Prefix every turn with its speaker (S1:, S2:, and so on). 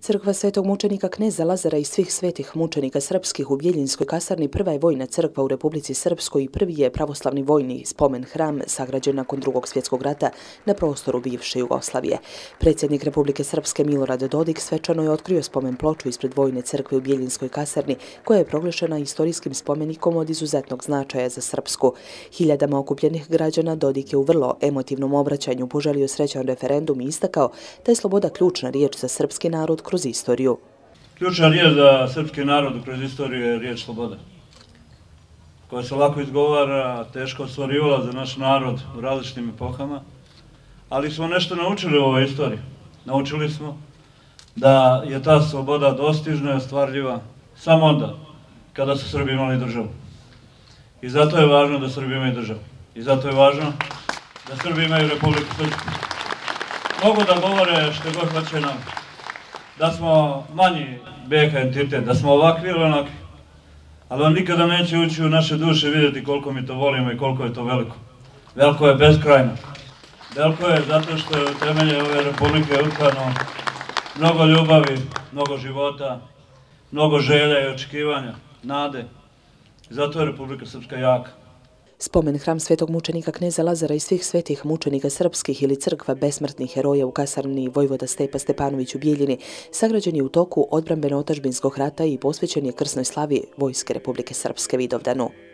S1: Crkva Svetog mučenika kneza Lazara i svih svetih mučenika srpskih u Bjeljinskoj kasarni prva je vojna crkva u Republici Srpskoj i prvi je pravoslavni vojni spomen hram sagrađen nakon Drugog svjetskog rata na prostoru bivše Jugoslavije. Predsjednik Republike Srpske Milorad Dodik svečano je otkrio spomen ploču ispred vojne crkve u Bjeljinskoj kasarni, koja je proglašena istorijskim spomenikom od izuzetnog značaja za Srpsku. Hiljadama okupljenih građana Dodik je u vrlo emotivnom obraćanju poželio srećan referendum i istakao da je sloboda ključna riječ za srpski narod kroz istoriju.
S2: Ključna riječ za srpski narod kroz istoriju je riječ sloboda, koja se lako izgovara, teško ostvarivala za naš narod u različitim epohama, ali smo nešto naučili u ovoj istoriji. Naučili smo da je ta sloboda dostižna i ostvarljiva samo onda kada su Srbi imali državu. I zato je važno da Srbi imaju državu. I zato je važno da Srbi imaju Republiku Srpsku. Mogu da govore što god hoće nam, da smo manji BiH entitet, da smo ovakvi ili onakvi, ali on nikada neće ući u naše duše i vidjeti koliko mi to volimo i koliko je to veliko. Veliko je beskrajno. Veliko je zato što je u temelje ove republike utkano mnogo ljubavi, mnogo života, mnogo želja i očekivanja, nade. Zato je Republika Srpska jaka.
S1: Spomen hram Svetog mučenika kneza Lazara i svih svetih mučenika srpskih ili crkva besmrtnih heroja u kasarni Vojvoda Stepa Stepanović u Bijeljini sagrađen je u toku odbrambeno-otadžbinskog rata i posvećen je krsnoj slavi Vojske Republike Srpske Vidovdanu.